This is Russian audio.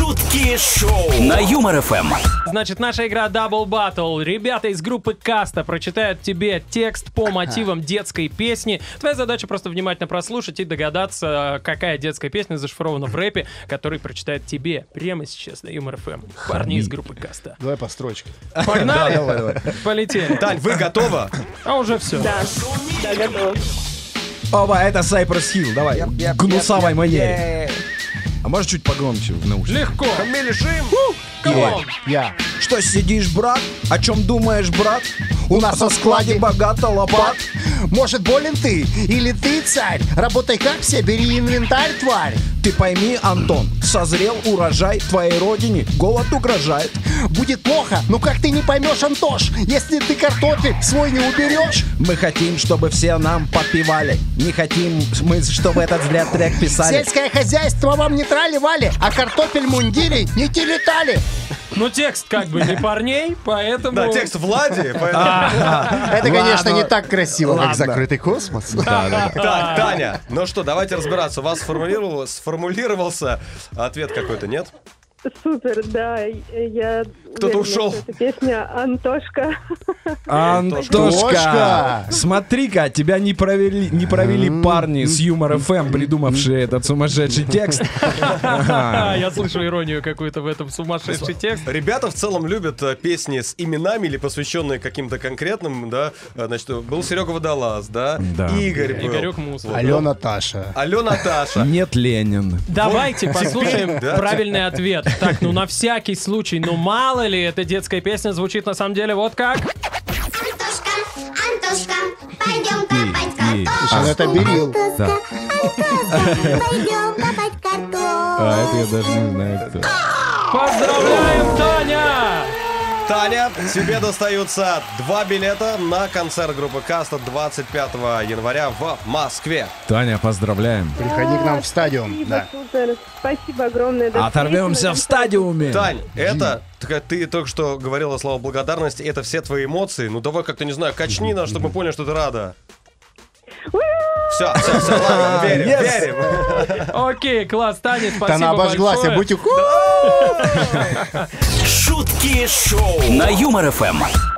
Шутки шоу на Юмор ФМ. Значит, наша игра Double Battle. Ребята из группы Каста прочитают тебе текст по мотивам детской песни. Твоя задача просто внимательно прослушать и догадаться, какая детская песня зашифрована в рэпе, который прочитает тебе прямо сейчас на Юмор ФМ. Парни из группы Каста. Давай по строчке. Погнали? Давай. Полетели. Тань, вы готовы? А уже все. Да, готов. Оба, это Cypress Hill. Давай, в гнусавой манере. А можешь чуть погромче в наушниках? Легко. Я. Что сидишь, брат? О чем думаешь, брат? У нас на складе богато лопат. Может, болен ты? Или ты царь? Работай как все, бери инвентарь, тварь. Ты пойми, Антон, созрел урожай, твоей родине голод угрожает. Будет плохо, но как ты не поймешь, Антош, если ты картофель свой не уберешь? Мы хотим, чтобы все нам подпевали. Не хотим мы, чтобы этот зря трек писали. Сельское хозяйство вам не трали-вали, а картофель в мундире не телетали. Ну, текст как бы не парней, поэтому... Да, текст Влади, поэтому... Это, конечно, не так красиво, как Ладно. закрытый космос. Так, Таня, ну что, давайте разбираться. У вас сформулировался ответ какой-то, нет? Супер, да. Я Кто-то уверена, ушел. что это песня «Антошка». Антошка, смотри-ка, тебя не провели парни с Юмор ФМ, придумавшие этот сумасшедший текст. Я слышу иронию какую-то в этом сумасшедший текст. Ребята в целом любят песни с именами или посвященные каким-то конкретным, да. Значит, был Серега Водолаз, да, Да. Игорь был. Игорек Мусор. Алена Таша. Алена Таша. Нет, Ленин. Давайте послушаем Да. правильный ответ. Так, ну на всякий случай, ну мало ли, эта детская песня звучит на самом деле вот как. Антошка, Антошка, пойдем копать картошку. Слушай, ну это Берил. Да. Пойдем копать картошку. А это я даже не знаю, кто. Поздравляем, Таня! Таня, тебе достаются 2 билета на концерт группы Каста 25 января в Москве. Таня, поздравляем. Приходи к нам в стадион. Спасибо, Да. супер. Спасибо огромное. До Оторвемся встречи на в стадиуме. Тань, это, ты только что говорила слово благодарности, это все твои эмоции. Ну давай как-то, не знаю, качни нас, чтобы мы поняли, что ты рада. Все, ладно, верим. Окей, класс, Таня, спасибо Она обожглась, большое. а будь Шутки шоу на Юмор ФМ.